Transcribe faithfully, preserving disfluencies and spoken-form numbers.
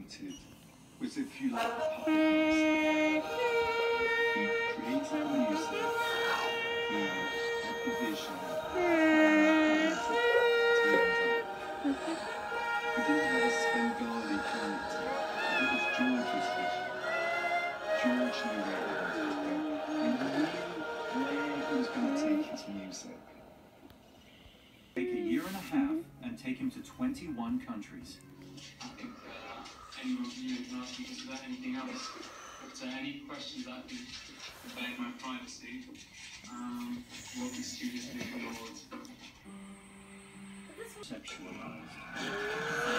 created was, if you like, a puppet master. He created the music, he had the vision, and he turned up. He didn't have a Svengali character. It was George's vision. George knew where he wanted to go. He knew where he was going to take his music. Take a year and a half and take him to twenty-one countries. I think uh, anyone from you can ask me just about anything else. But uh, any questions that can invade my privacy, um, will be studiously ignored. Sexualized.